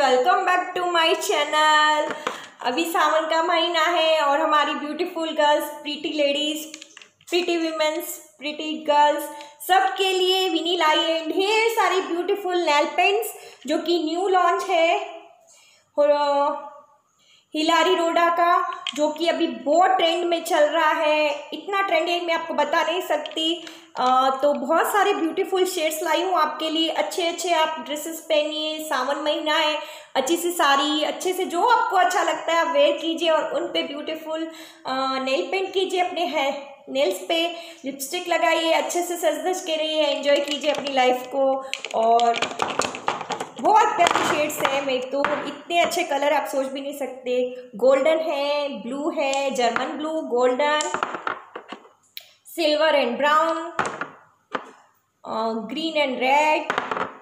Welcome back to my channel. अभी सावन का महीना है और हमारी beautiful girls, pretty ladies, pretty womens, pretty girls सबके लिए विनी लाई है ढेर सारी ब्यूटीफुल नेल पेंट्स जो कि न्यू लॉन्च है हिलारी रोडा का, जो कि अभी बहुत ट्रेंड में चल रहा है। इतना ट्रेंडिंग मैं आपको बता नहीं सकती। तो बहुत सारे ब्यूटीफुल शेड्स लाई हूँ आपके लिए। अच्छे अच्छे आप ड्रेसेस पहनिए, सावन महीना है, अच्छी सी साड़ी, अच्छे से जो आपको अच्छा लगता है आप वेयर कीजिए और उन पे ब्यूटीफुल नेल पेंट कीजिए। अपने है नेल्स पे लिपस्टिक लगाइए, अच्छे से सज धज के रहिए, एंजॉय कीजिए अपनी लाइफ को। और बहुत प्यारे शेड्स हैं, मैं तो इतने अच्छे कलर आप सोच भी नहीं सकते। गोल्डन है, ब्लू है, German blue, golden, silver and brown, green and red,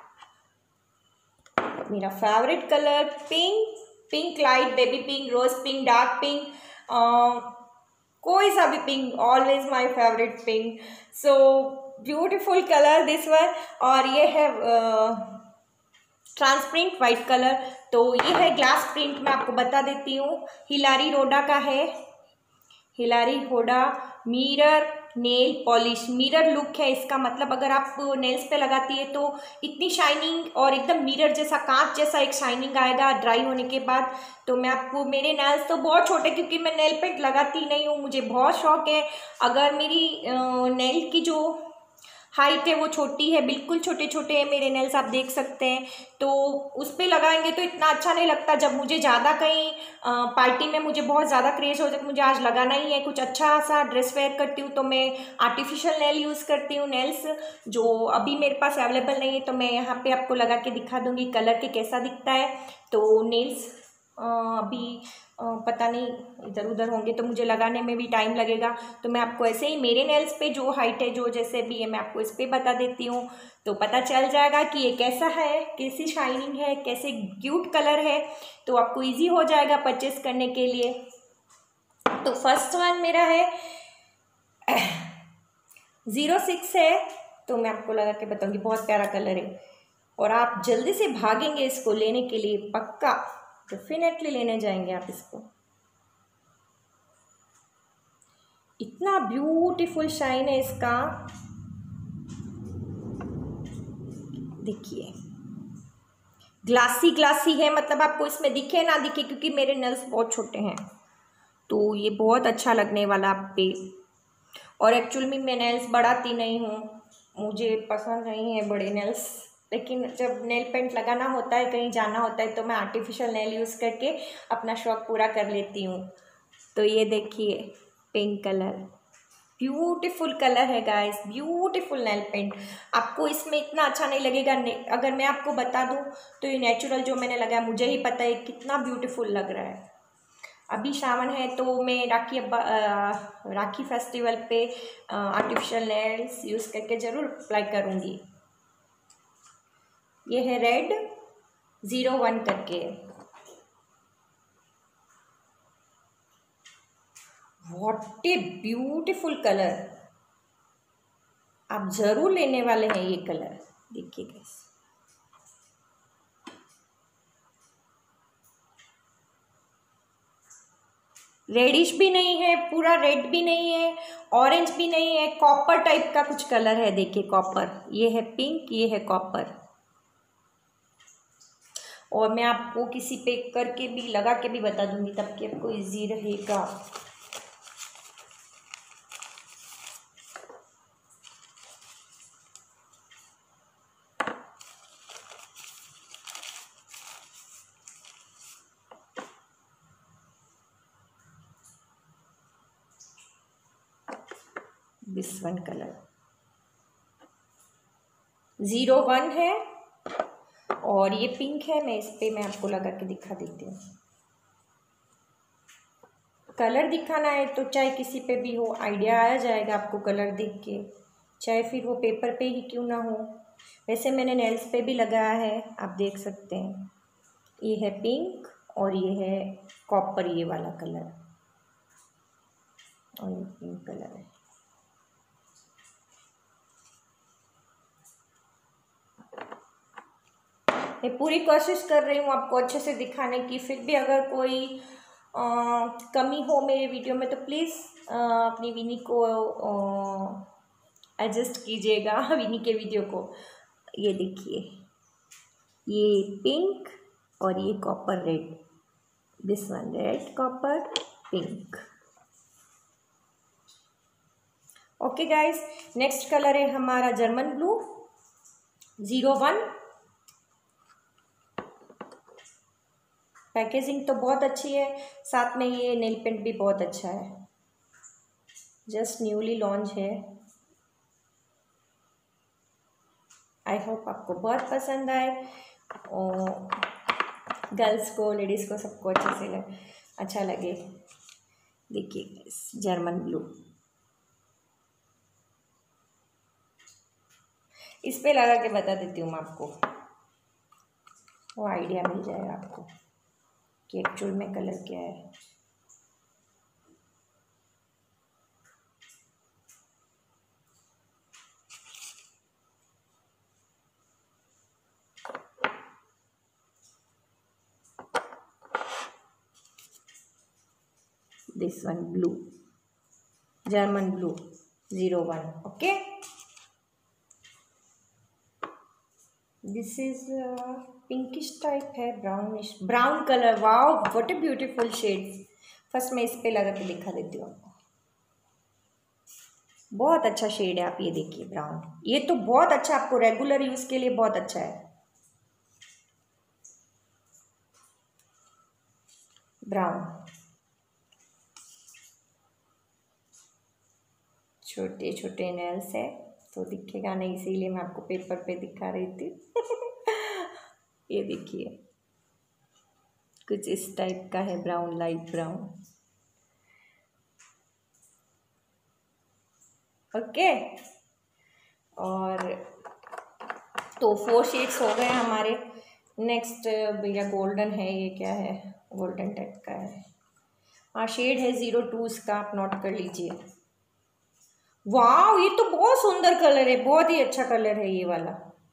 मेरा favourite colour pink, pink light, baby pink, rose pink, dark pink, कोई सा भी pink, always my favourite pink. So beautiful colour this one. और ये है transparent white colour. तो ये है ग्लास प्रिंट, मैं आपको बता देती हूँ, हिलारी रोडा का है। Hilary Rhoda mirror nail polish, mirror look है इसका। मतलब अगर आप नेल्स पे लगाती है तो इतनी शाइनिंग और एकदम मिरर जैसा, कांच जैसा एक शाइनिंग आएगा ड्राई होने के बाद। तो मैं आपको, मेरे नेल्स तो बहुत छोटे क्योंकि मैं नेल पेंट लगाती नहीं हूँ, मुझे बहुत शौक है। अगर मेरी नेल की जो हाइट है वो छोटी है, बिल्कुल छोटे छोटे हैं मेरे नेल्स, आप देख सकते हैं। तो उस पर लगाएंगे तो इतना अच्छा नहीं लगता। जब मुझे ज़्यादा कहीं पार्टी में मुझे बहुत ज़्यादा क्रेज हो जाए, मुझे आज लगाना ही है, कुछ अच्छा सा ड्रेस वेयर करती हूँ, तो मैं आर्टिफिशियल नेल यूज़ करती हूँ। नेल्स जो अभी मेरे पास अवेलेबल नहीं है, तो मैं यहाँ पे आपको लगा के दिखा दूँगी कलर के कैसा दिखता है। तो नेल्स अभी पता नहीं इधर उधर होंगे तो मुझे लगाने में भी टाइम लगेगा। तो मैं आपको ऐसे ही मेरे नेल्स पे जो हाइट है, जो जैसे भी है, मैं आपको इस पर बता देती हूँ। तो पता चल जाएगा कि ये कैसा है, कैसी शाइनिंग है, कैसे क्यूट कलर है। तो आपको इजी हो जाएगा परचेस करने के लिए। तो फर्स्ट वन मेरा है 06 है। तो मैं आपको लगा के बताऊँगी, बहुत प्यारा कलर है और आप जल्दी से भागेंगे इसको लेने के लिए, पक्का डेफिनेटली लेने जाएंगे आप इसको। इतना ब्यूटीफुल शाइन है इसका, देखिए ग्लासी ग्लासी है। मतलब आपको इसमें दिखे ना दिखे, क्योंकि मेरे नेल्स बहुत छोटे हैं तो ये बहुत अच्छा लगने वाला आप पे। और एक्चुअल में मैं नेल्स बढ़ाती नहीं हूँ, मुझे पसंद नहीं है बड़े नेल्स, लेकिन जब नेल पेंट लगाना होता है, कहीं जाना होता है, तो मैं आर्टिफिशियल नेल यूज़ करके अपना शौक़ पूरा कर लेती हूँ। तो ये देखिए पिंक कलर, ब्यूटीफुल कलर है गाइस, ब्यूटीफुल नेल पेंट। आपको इसमें इतना अच्छा नहीं लगेगा, अगर मैं आपको बता दूँ तो ये नेचुरल जो मैंने लगाया, मुझे ही पता है कितना ब्यूटीफुल लग रहा है। अभी सावन है तो मैं राखी फेस्टिवल पे आर्टिफिशियल नेल्स यूज़ करके ज़रूर अप्लाई करूँगी। ये है रेड 01 करके, व्हाट ए ब्यूटीफुल कलर। आप ज़रूर लेने वाले हैं ये कलर, देखिए गाइस। रेडिश भी नहीं है, पूरा रेड भी नहीं है, ऑरेंज भी नहीं है, कॉपर टाइप का कुछ कलर है, देखिए कॉपर। ये है पिंक, ये है कॉपर। और मैं आपको किसी पे करके भी, लगा के भी बता दूंगी, तब कि आपको इजी रहेगा। दिस वन कलर 01 है और ये पिंक है। मैं इस पे मैं आपको लगा के दिखा देती हूँ। कलर दिखाना है तो चाहे किसी पे भी हो, आइडिया आ जाएगा आपको कलर देख के, चाहे फिर वो पेपर पे ही क्यों ना हो। वैसे मैंने नेल्स पे भी लगाया है, आप देख सकते हैं। ये है पिंक और ये है कॉपर, ये वाला कलर, और ये पिंक कलर है। मैं पूरी कोशिश कर रही हूँ आपको अच्छे से दिखाने की, फिर भी अगर कोई कमी हो मेरे वीडियो में तो प्लीज़ अपनी विनी को एडजस्ट कीजिएगा, विनी के वीडियो को। ये देखिए, ये पिंक और ये copper red, this one red copper pink. Okay guys, next colour है हमारा जर्मन ब्लू 01। पैकेजिंग तो बहुत अच्छी है, साथ में ये नेल पेंट भी बहुत अच्छा है, जस्ट न्यूली लॉन्च है। आई होप आपको बहुत पसंद आए और गर्ल्स को, लेडीज़ को, सबको अच्छा लगे। देखिए जर्मन ब्लू, इस पे लगा के बता देती हूँ मैं आपको, वो आइडिया मिल जाएगा आपको कि एक्चुअल में कलर क्या है। This one blue, German blue 01। Okay, this is pinkish type है, brownish, brown colour. Wow what a beautiful shades. First मैं इस पे लगा के दिखा देती हूँ आपको, बहुत अच्छा शेड है। आप ये देखिए ब्राउन, ये तो बहुत अच्छा, आपको रेगुलर यूज के लिए बहुत अच्छा है। ब्राउन, छोटे छोटे नेल्स है तो दिखेगा नहीं, इसीलिए मैं आपको पेपर पे दिखा रही थी। ये देखिए कुछ इस टाइप का है, ब्राउन, लाइट ब्राउन। ओके, और तो 4 शेड्स हो गए हमारे। नेक्स्ट भैया गोल्डन है, ये क्या है, गोल्डन टाइप का है। हाँ, शेड है 02, इसका आप नोट कर लीजिए। वाह, ये तो बहुत सुंदर कलर है, बहुत ही अच्छा कलर है ये वाला।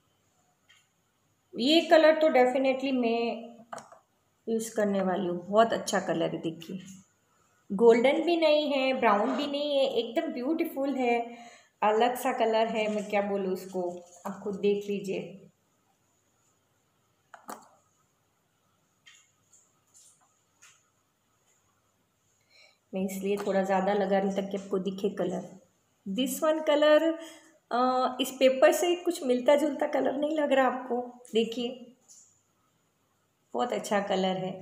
ये कलर तो डेफिनेटली मैं यूज़ करने वाली हूँ, बहुत अच्छा कलर है। देखिए गोल्डन भी नहीं है, ब्राउन भी नहीं है, एकदम ब्यूटीफुल है, अलग सा कलर है। मैं क्या बोलूँ उसको, आप खुद देख लीजिए। मैं इसलिए थोड़ा ज़्यादा लगा रही हूँ ताकि आपको दिखे कलर। दिस वन कलर इस पेपर से कुछ मिलता जुलता कलर नहीं लग रहा आपको? देखिए बहुत अच्छा कलर है।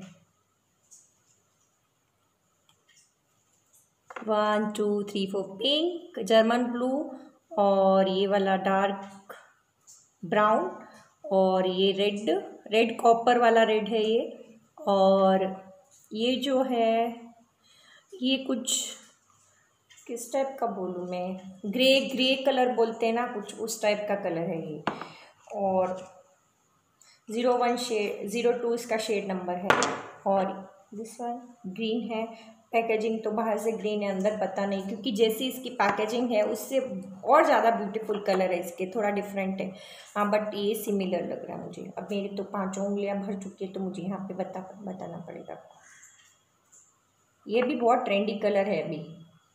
1 2 3 4 पिंक, जर्मन ब्लू, और ये वाला डार्क ब्राउन, और ये रेड कॉपर वाला रेड है ये, और ये जो है ये कुछ किस टाइप का बोलूँ मैं, ग्रे कलर बोलते हैं ना कुछ, उस टाइप का कलर है ये। और 01 शेड, 02 इसका शेड नंबर है। और दिस वन ग्रीन है। पैकेजिंग तो बाहर से ग्रीन है, अंदर पता नहीं, क्योंकि जैसी इसकी पैकेजिंग है उससे और ज़्यादा ब्यूटीफुल कलर है इसके, थोड़ा डिफरेंट है। हाँ बट ये सिमिलर लग रहा है मुझे। अब मेरी तो 5 उंगलियां भर चुकी है तो मुझे यहाँ पे बताना पड़ेगा आपको। ये भी बहुत ट्रेंडी कलर है अभी।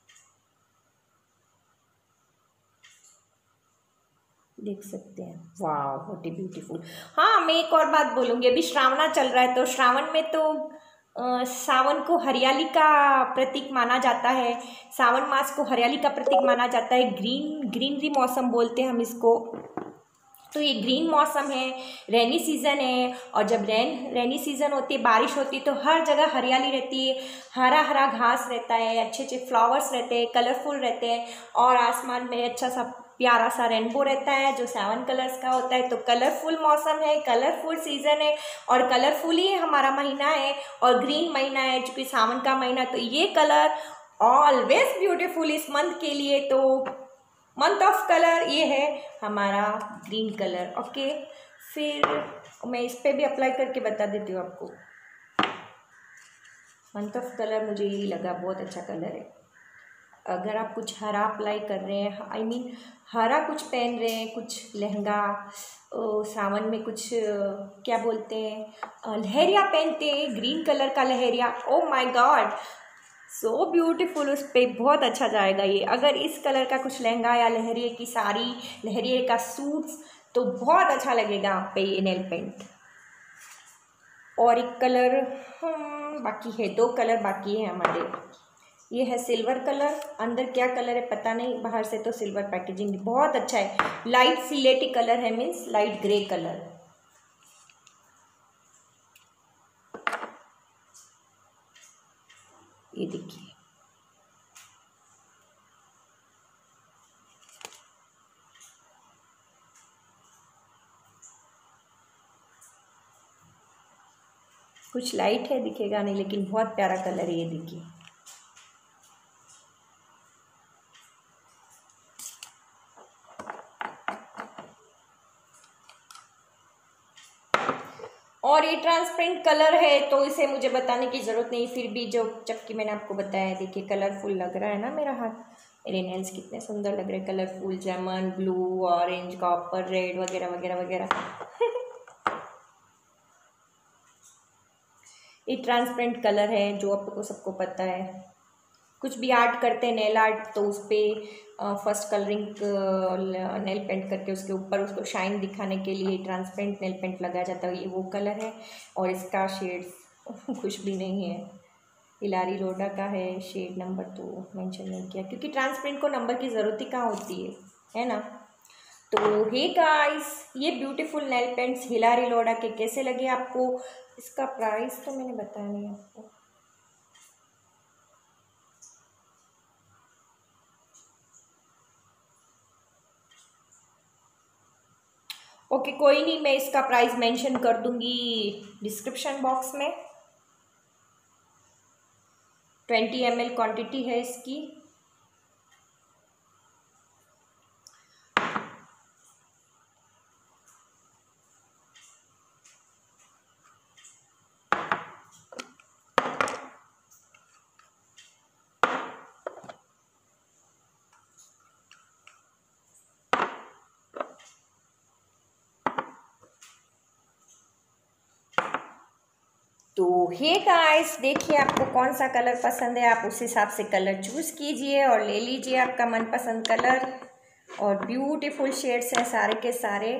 देख सकते हैं, वाह व्हाट ए ब्यूटीफुल। हाँ मैं एक और बात बोलूँगी, अभी श्रावण चल रहा है तो श्रावण में तो सावन को हरियाली का प्रतीक माना जाता है। सावन मास को हरियाली का प्रतीक माना जाता है। ग्रीनरी मौसम बोलते हैं हम इसको। तो ये ग्रीन मौसम है, रेनी सीज़न है, और जब रेनी सीज़न होती है, बारिश होती है, तो हर जगह हरियाली रहती है, हरा हरा घास रहता है, अच्छे अच्छे फ्लावर्स रहते हैं, कलरफुल रहते हैं, और आसमान में अच्छा सा प्यारा सा रेनबो रहता है जो 7 कलर्स का होता है। तो कलरफुल मौसम है, कलरफुल सीज़न है, और कलरफुल ही हमारा महीना है, और ग्रीन महीना है चूँकि सावन का महीना। तो ये कलर ऑलवेज ब्यूटीफुल इस मंथ के लिए। तो मंथ ऑफ कलर ये है हमारा ग्रीन कलर। ओके, फिर मैं इस पे भी अप्लाई करके बता देती हूँ आपको। मंथ ऑफ कलर मुझे यही लगा, बहुत अच्छा कलर है। अगर आप कुछ हरा अप्लाई कर रहे हैं, आई मीन हरा कुछ पहन रहे हैं, कुछ लहंगा, सावन में कुछ क्या बोलते हैं, लहरिया पहनते हैं, ग्रीन कलर का लहरिया, oh my god so beautiful, उस पर बहुत अच्छा जाएगा ये। अगर इस कलर का कुछ लहंगा या लहरिए की साड़ी, लहरिए का सूट्स, तो बहुत अच्छा लगेगा आप पे ये नेल पेंट। और एक कलर बाकी है, 2 कलर बाकी है हमारे। ये है सिल्वर कलर, अंदर क्या कलर है पता नहीं, बाहर से तो सिल्वर पैकेजिंग, बहुत अच्छा है, लाइट सिलेटी कलर है, मीन्स लाइट ग्रे कलर। ये देखिए, कुछ लाइट है दिखेगा नहीं, लेकिन बहुत प्यारा कलर है, ये देखिए। और ये ट्रांसपेरेंट कलर है तो इसे मुझे बताने की ज़रूरत नहीं, फिर भी जो जबकि मैंने आपको बताया, देखिए कलरफुल लग रहा है ना मेरा हाथ, मेरे नेल्स कितने सुंदर लग रहे हैं, कलरफुल, जामुन, ब्लू, ऑरेंज, कॉपर, रेड वगैरह वगैरह वगैरह। ये ट्रांसपेरेंट कलर है जो आपको सबको पता है। कुछ भी आर्ट करते हैं, नेल आर्ट, तो उस पर फर्स्ट कलरिंग नेल पेंट करके उसके ऊपर उसको शाइन दिखाने के लिए ट्रांसपेरेंट नेल पेंट लगाया जाता है। ये वो कलर है और इसका शेड्स कुछ भी नहीं है, हिलारी रोडा का है, शेड नंबर तो मेंशन नहीं किया क्योंकि ट्रांसपेरेंट को नंबर की ज़रूरत ही कहाँ होती है ना। तो हे गाइस, ये beautiful nail paints Hilary Rhoda के कैसे लगे आपको? इसका प्राइस तो मैंने बताया नहीं आपको। ओके कोई नहीं, मैं इसका प्राइस मेंशन कर दूंगी डिस्क्रिप्शन बॉक्स में। 20 ml क्वांटिटी है इसकी। तो हे गाइस, देखिए आपको कौन सा कलर पसंद है, आप उस हिसाब से कलर चूज़ कीजिए और ले लीजिए आपका मनपसंद कलर। और ब्यूटीफुल शेड्स हैं सारे के सारे।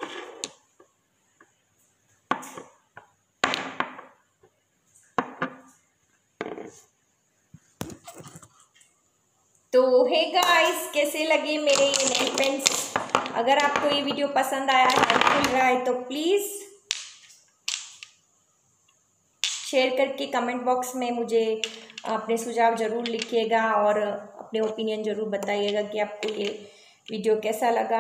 तो हे गाइस, कैसे लगे मेरे ये नेल पेंट्स? अगर आपको ये वीडियो पसंद आया है, हेल्पफुल रहा है, तो प्लीज़ शेयर करके कमेंट बॉक्स में मुझे अपने सुझाव ज़रूर लिखिएगा और अपने ओपिनियन ज़रूर बताइएगा कि आपको ये वीडियो कैसा लगा।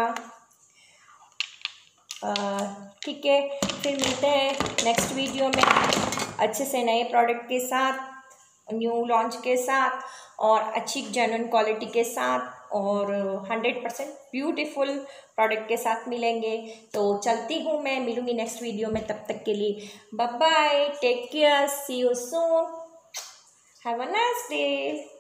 ठीक है, फिर मिलते हैं नेक्स्ट वीडियो में अच्छे से नए प्रोडक्ट के साथ, न्यू लॉन्च के साथ और अच्छी जेन्युइन क्वालिटी के साथ और 100% ब्यूटीफुल प्रोडक्ट के साथ मिलेंगे। तो चलती हूँ मैं, मिलूँगी नेक्स्ट वीडियो में, तब तक के लिए bye bye, take care, see you soon, have a nice day.